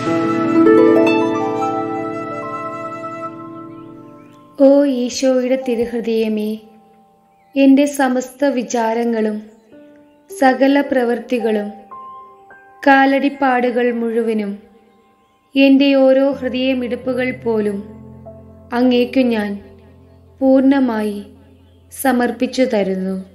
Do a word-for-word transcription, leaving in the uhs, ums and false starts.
ഓ ഈശോയുടെ തിരുഹൃദയമേ, എൻ്റെ സമസ്ത വിചാരങ്ങളും സകല പ്രവൃത്തികളും കാലടിപ്പാടുകൾ മുഴുവനും എൻ്റെ ഓരോ ഹൃദയമിടിപ്പുകൾ പോലും അങ്ങേക്കു ഞാൻ പൂർണ്ണമായി സമർപ്പിച്ചു തരുന്നു.